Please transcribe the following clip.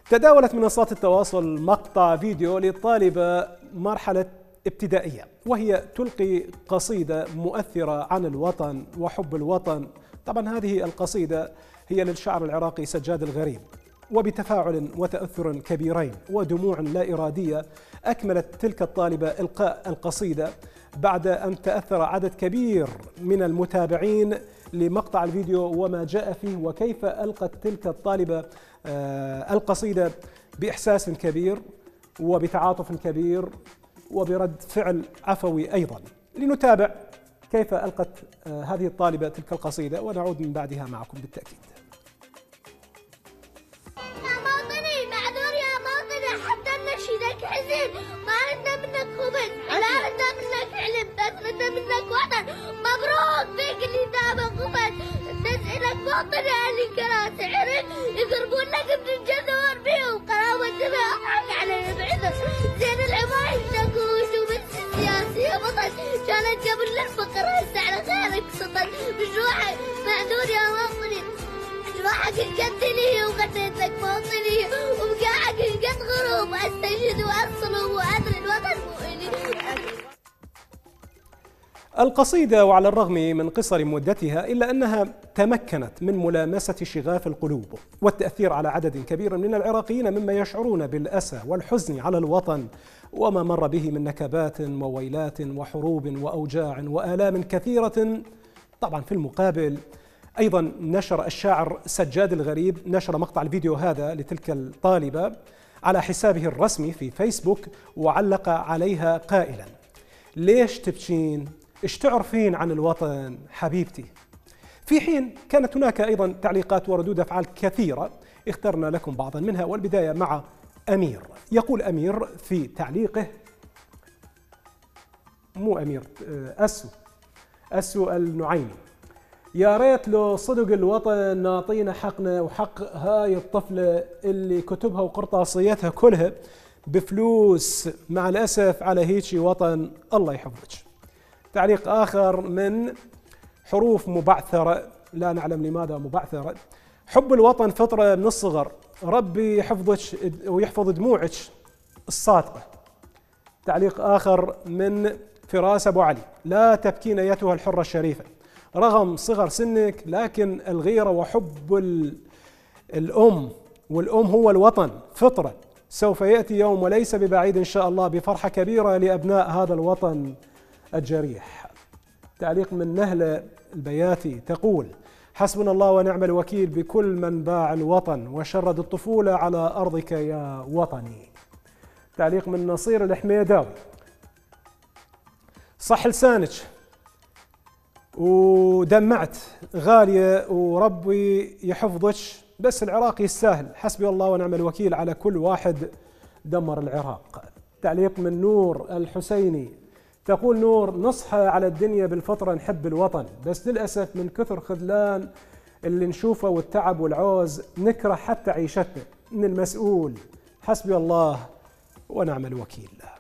تداولت منصات التواصل مقطع فيديو لطالبة مرحلة ابتدائية وهي تلقي قصيدة مؤثرة عن الوطن وحب الوطن. طبعا هذه القصيدة هي للشاعر العراقي سجاد الغريب، وبتفاعل وتأثر كبيرين ودموع لا إرادية أكملت تلك الطالبة إلقاء القصيدة بعد أن تأثر عدد كبير من المتابعين لمقطع الفيديو وما جاء فيه، وكيف ألقت تلك الطالبة القصيدة بإحساس كبير وبتعاطف كبير وبرد فعل عفوي أيضا. لنتابع كيف ألقت هذه الطالبة تلك القصيدة ونعود من بعدها معكم بالتأكيد. يا موطني معذور يا موطني، حتى نشيدك حزين، ما ردنا منك خبز، لا ردنا منك علم، بس ردنا منك وطن. مبروك فيك اللي دابا خبز، نسألك موطني أهل الكراسي عرف يضربون لك ابن الجذور بيهم قراوة دماء أضحك على بعذر. زين العمايل نكوش وبس السياسي يا بطل، كانت قبل الفقر هسه على خيرك سطل. بجروحك معذور يا موطني، جروحك انقتلي وغنيت لك موطني، وبقاعك انقت غروب استجد واصلب وادري الوطن مو الي. القصيدة وعلى الرغم من قصر مدتها إلا أنها تمكنت من ملامسة شغاف القلوب والتأثير على عدد كبير من العراقيين مما يشعرون بالأسى والحزن على الوطن وما مر به من نكبات وويلات وحروب وأوجاع وآلام كثيرة. طبعا في المقابل أيضا نشر الشاعر سجاد الغريب نشر مقطع الفيديو هذا لتلك الطالبة على حسابه الرسمي في فيسبوك، وعلق عليها قائلا: ليش تبكين؟ ايش تعرفين عن الوطن حبيبتي؟ في حين كانت هناك أيضا تعليقات وردود أفعال كثيرة اخترنا لكم بعضا منها، والبداية مع أمير. يقول أمير في تعليقه، مو أمير، أسو النعيمي: يا ريت لو صدق الوطن نعطينا حقنا وحق هاي الطفلة اللي كتبها وقرطاسيتها كلها بفلوس، مع الأسف على هيجي وطن، الله يحفظك. تعليق آخر من حروف مبعثرة، لا نعلم لماذا مبعثرة: حب الوطن فطرة من الصغر، ربي يحفظك ويحفظ دموعك الصادقة. تعليق آخر من فراس أبو علي: لا تبكين أيتها الحرة الشريفة، رغم صغر سنك لكن الغيرة وحب الأم، والأم هو الوطن فطرة، سوف يأتي يوم وليس ببعيد إن شاء الله بفرحة كبيرة لأبناء هذا الوطن الجريح. تعليق من نهلة البياتي تقول: حسبنا الله ونعم الوكيل بكل من باع الوطن وشرد الطفولة على أرضك يا وطني. تعليق من نصير الحميداوي: صح لسانك ودمعت غالية وربي يحفظك، بس العراق يستاهل، حسبي الله ونعم الوكيل على كل واحد دمر العراق. تعليق من نور الحسيني تقول: نور، نصحى على الدنيا بالفطرة نحب الوطن، بس للأسف من كثر خذلان اللي نشوفه والتعب والعوز نكره حتى عيشتنا من المسؤول، حسبي الله ونعم الوكيل.